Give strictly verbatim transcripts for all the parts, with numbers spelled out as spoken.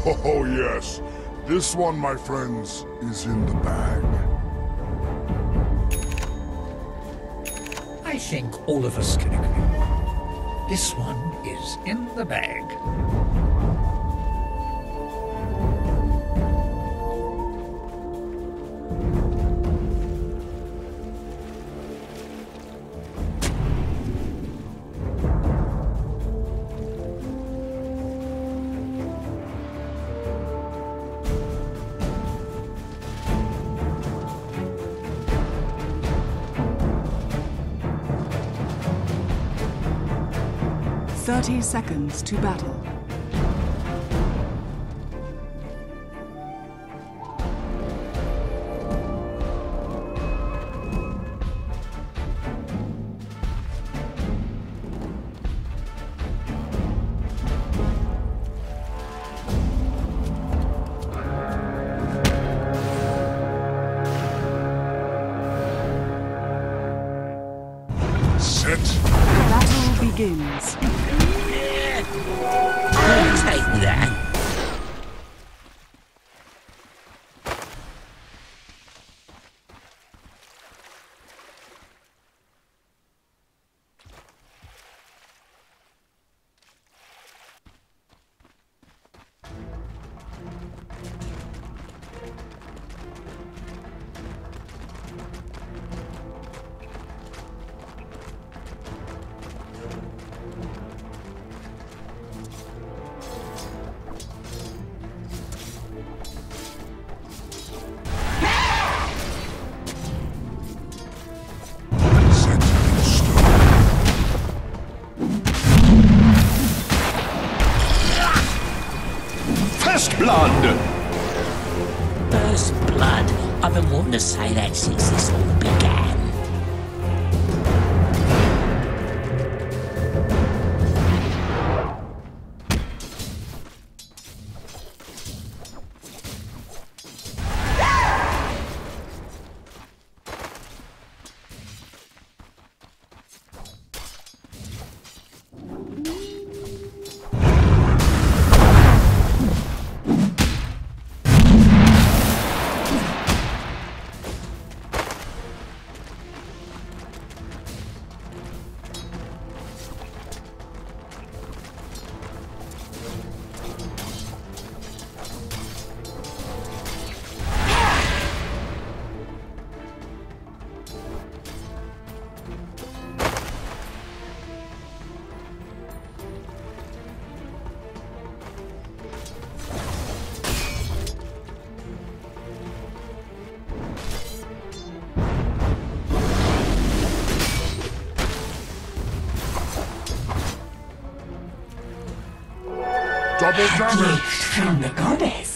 Oh yes, this one, my friends, is in the bag. I think all of us can agree. This one is in the bag. Thirty seconds to battle. Set. Battle begins. I'll take that. First blood! First blood. I've been wanting to say that since this all began. Double damage! From the goddess.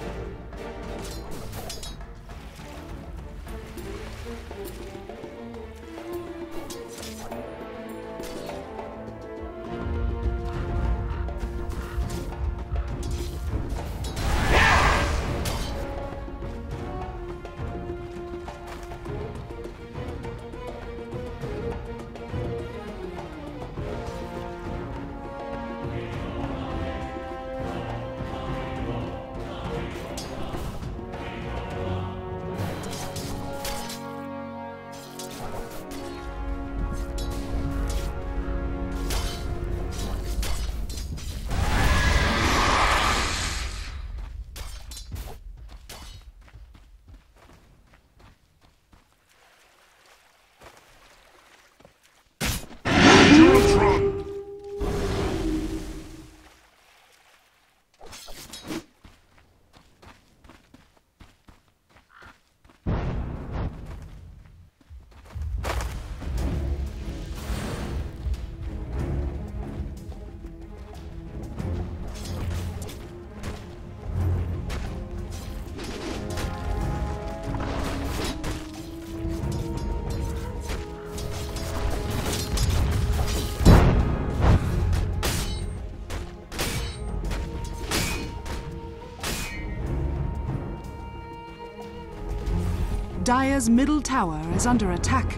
Dire's middle tower is under attack.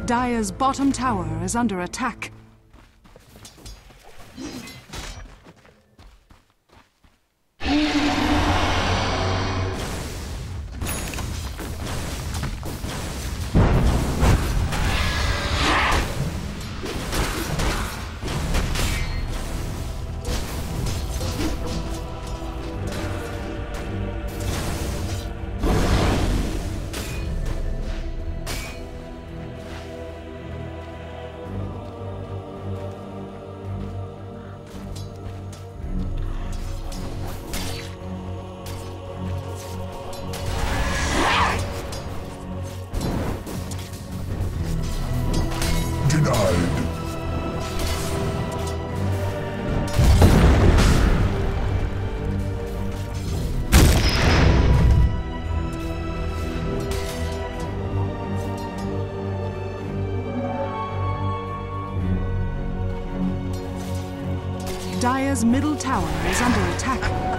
Dire's bottom tower is under attack. Dire's middle tower is under attack.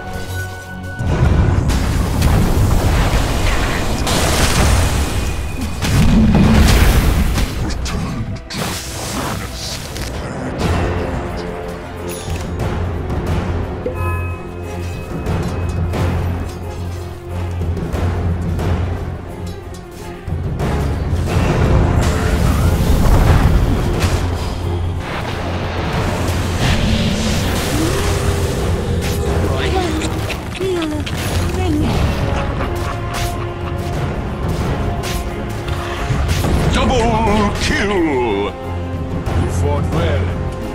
Double kill! You fought well.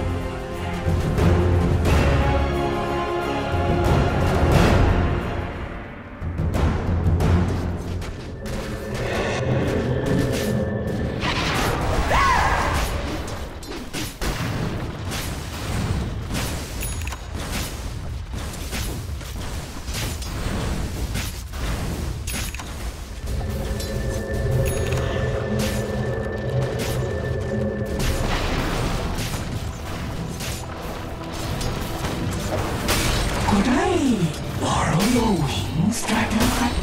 Could I borrow your wings, Dragonheart?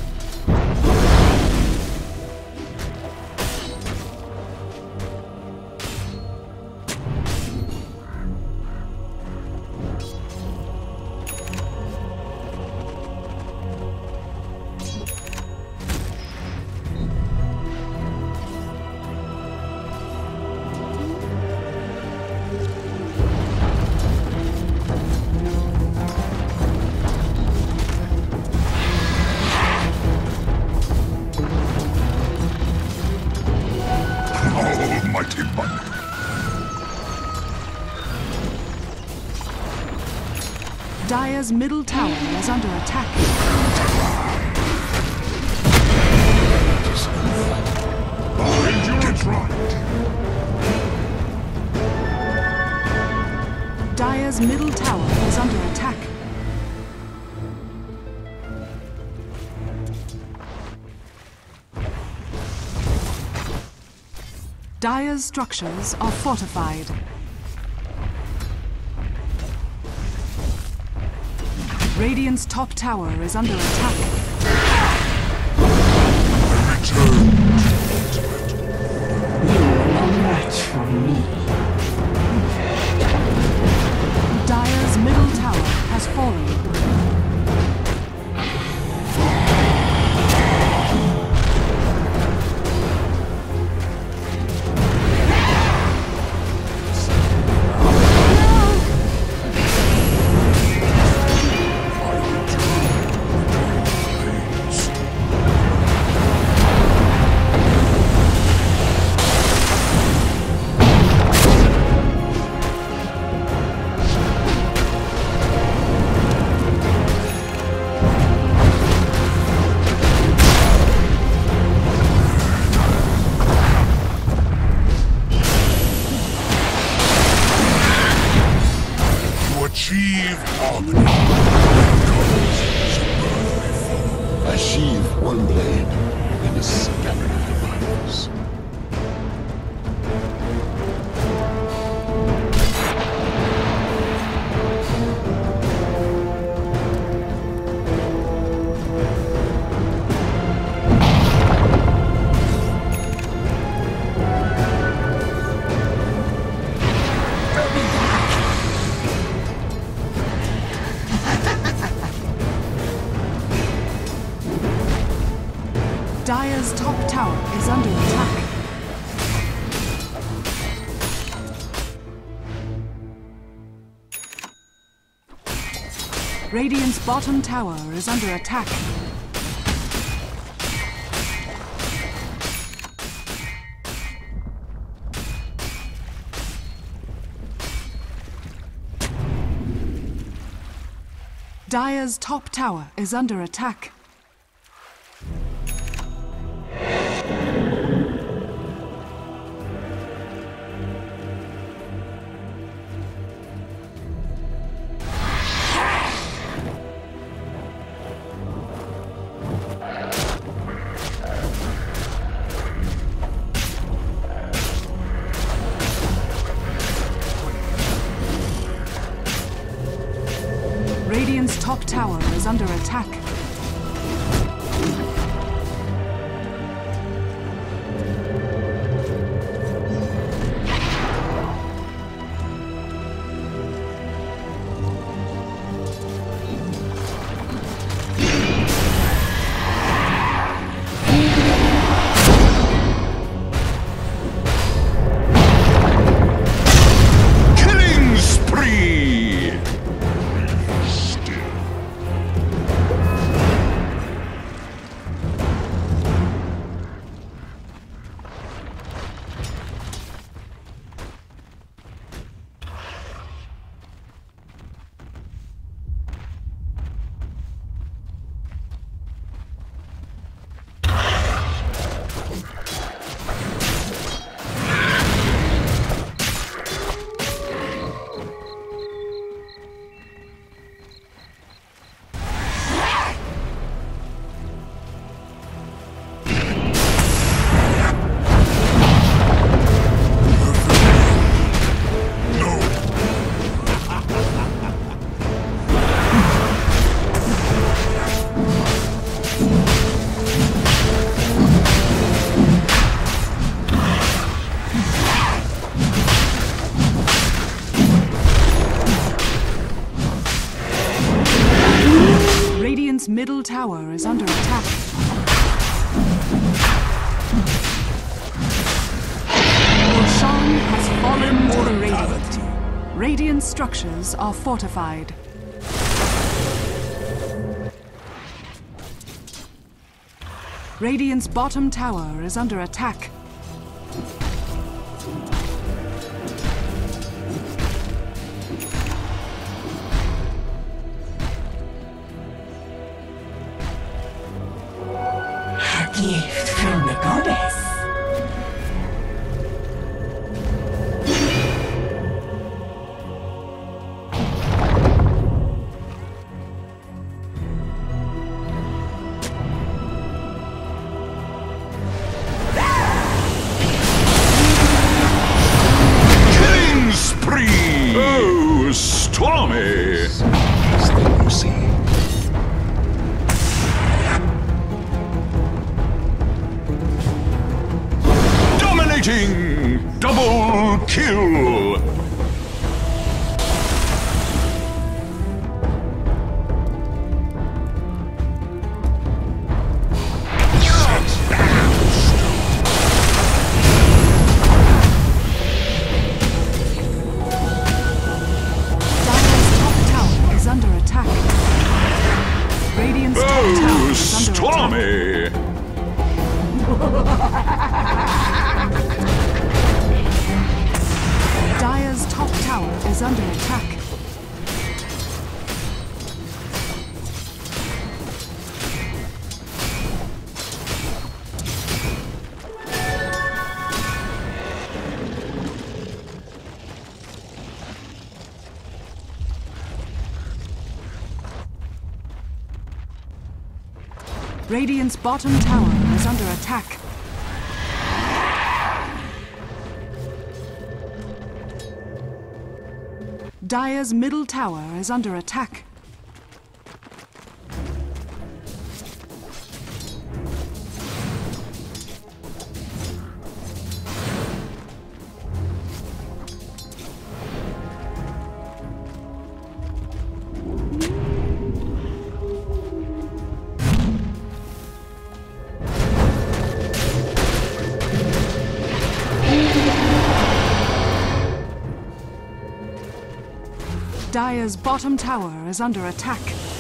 Almighty Bunny. Dire's middle tower is under attack. Get right. Dire's middle tower is under attack. Dire's structures are fortified. Radiant's top tower is under attack. Return. You are a match for me. Dire's middle tower has fallen. Radiant's bottom tower is under attack. Dire's top tower is under attack. Radiant's top tower is under attack. Killing spree! Radiant's middle tower is under attack. Roshan has fallen to the Radiant. Radiant structures are fortified. Radiant's bottom tower is under attack. Gift from the goddess. Killing spree! Oh, stormy! Dominating! Double kill! Dire's top tower is under attack. Radiant's top tower Oh, is under attack. stormy! Dire's top tower is under attack. Radiant's bottom tower is under attack. Dire's middle tower is under attack. Dire's bottom tower is under attack.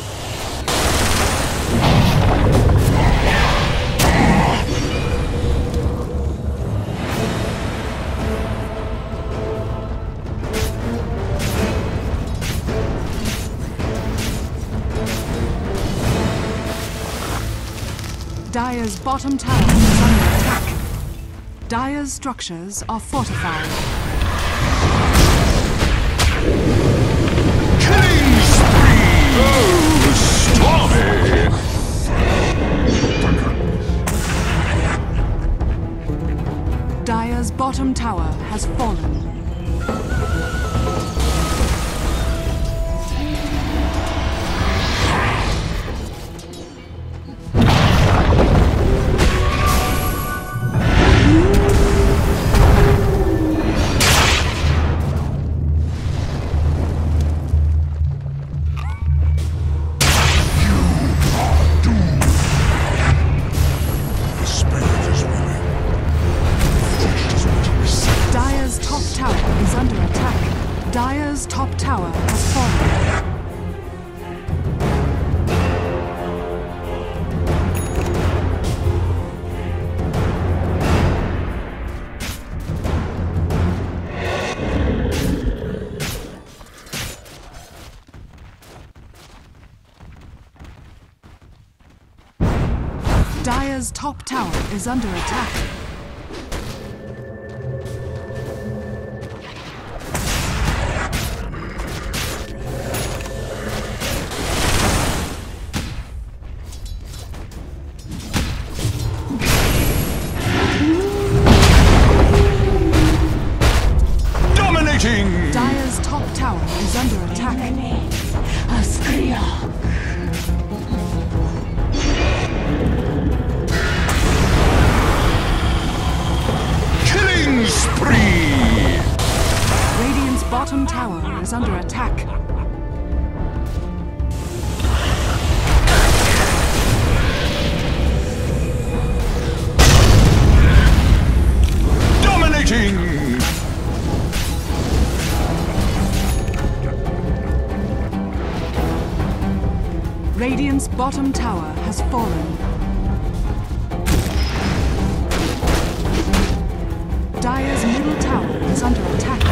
Dire's bottom tower is under attack. Dire's structures are fortified. Killing spree! Oh, stormy! Dire's bottom tower has fallen. Dire's top tower has fallen. Dire's top tower is under attack. Dire's top tower is under attack. Killing spree! Radiant's bottom tower is under attack. Dominating! Radiant's bottom tower has fallen. Dire's middle tower is under attack.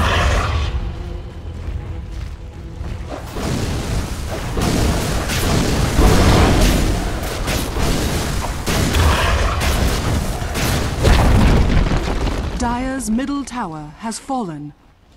Dire's middle tower has fallen.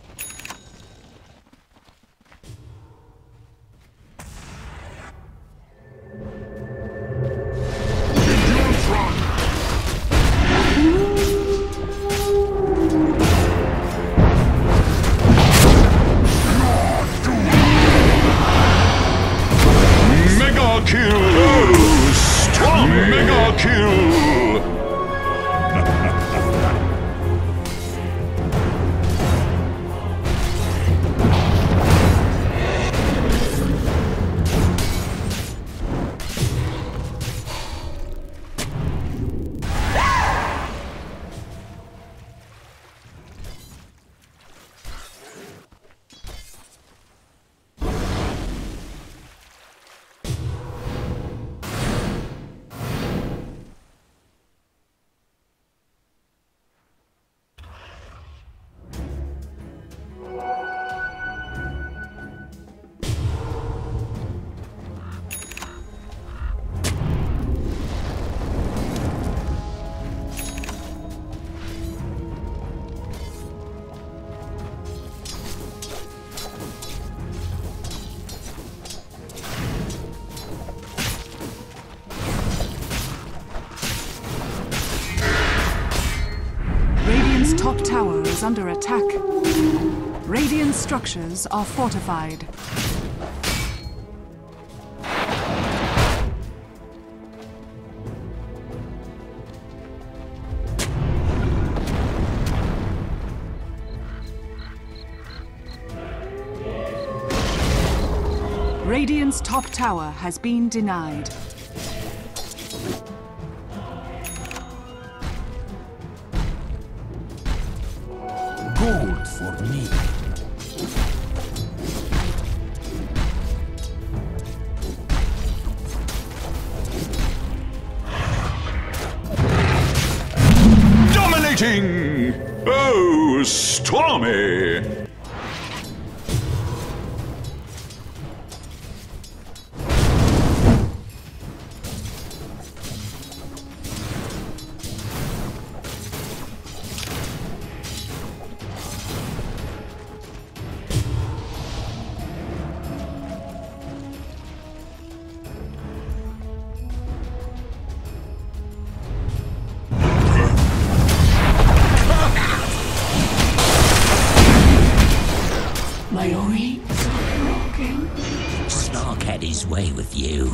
Radiant's top tower is under attack. Radiant structures are fortified. Radiant's top tower has been denied. Gold for me. Dominating! Oh, stormy! his way with you.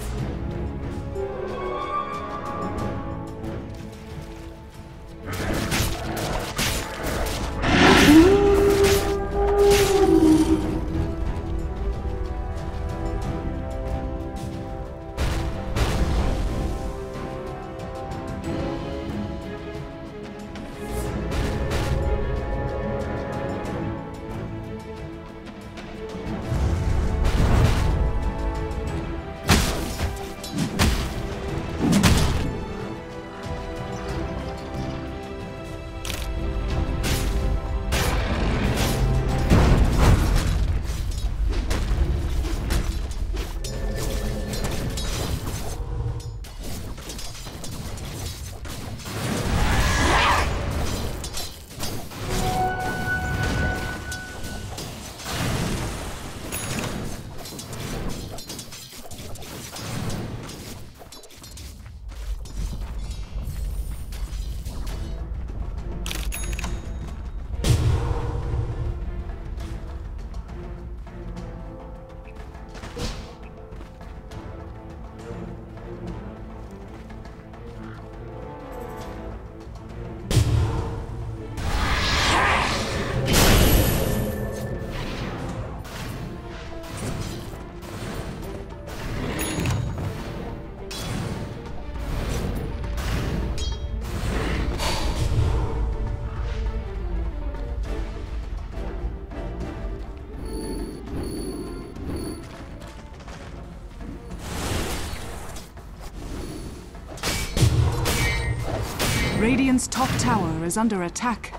Radiant's top tower is under attack.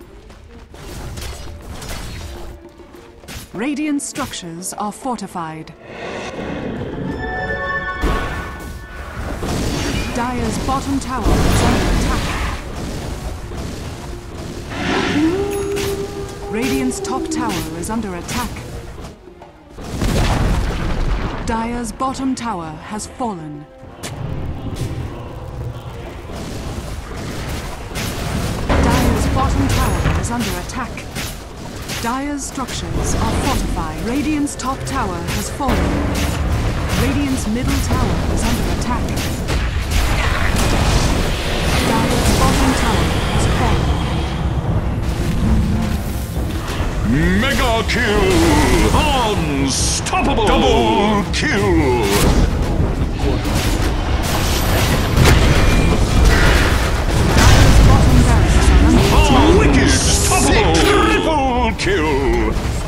Radiant structures are fortified. Dire's bottom tower is under attack. Radiant's top tower is under attack. Dire's bottom tower has fallen. Bottom tower is under attack. Dire's structures are fortified. Radiant's top tower has fallen. Radiant's middle tower is under attack. Dire's bottom tower has fallen. Mega kill! Unstoppable! Double kill! Oh, wicked! Stoppable! Triple kill!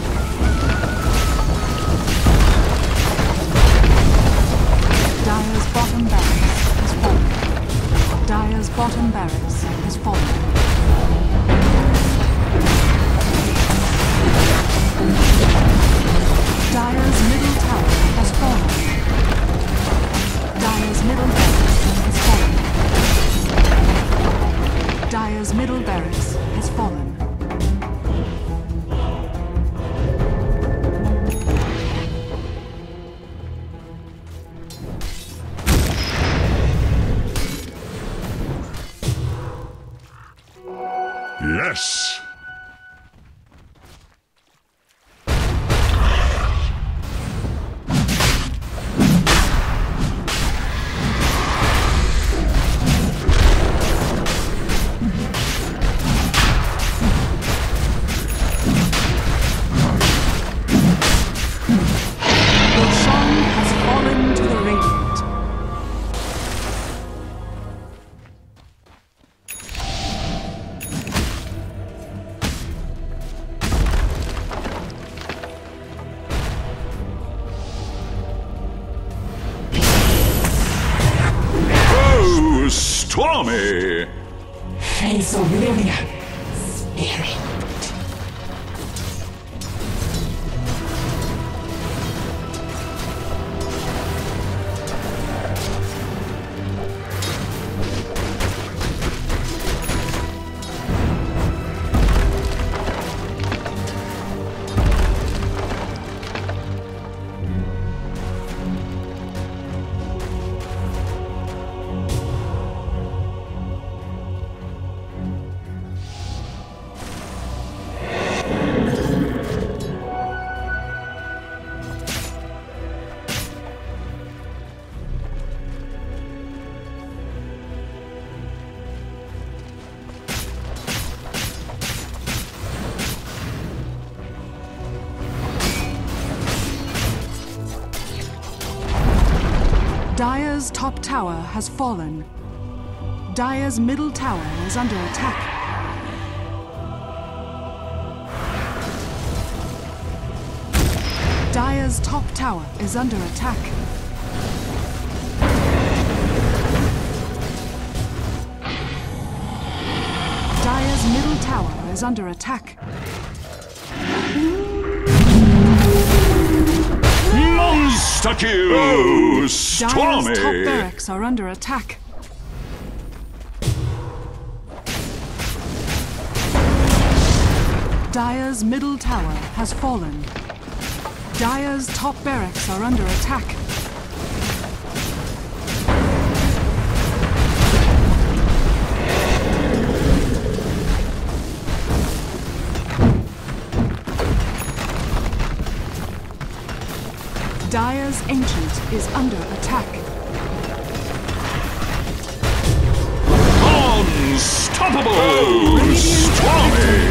Dire's bottom barracks has fallen. Dire's bottom barracks has fallen. Dire's middle tower has fallen. Dire's middle barracks has fallen. Dire's middle barracks has fallen. Yes! Stormy! Face Aurelia, spirit. Dire's top tower has fallen. Dire's middle tower is under attack. Dire's top tower is under attack. Dire's middle tower is under attack. Monster kill! Stormy! Dire's top barracks are under attack. Dire's middle tower has fallen. Dire's top barracks are under attack. Dire's ancient is under attack. Unstoppable! Stormy!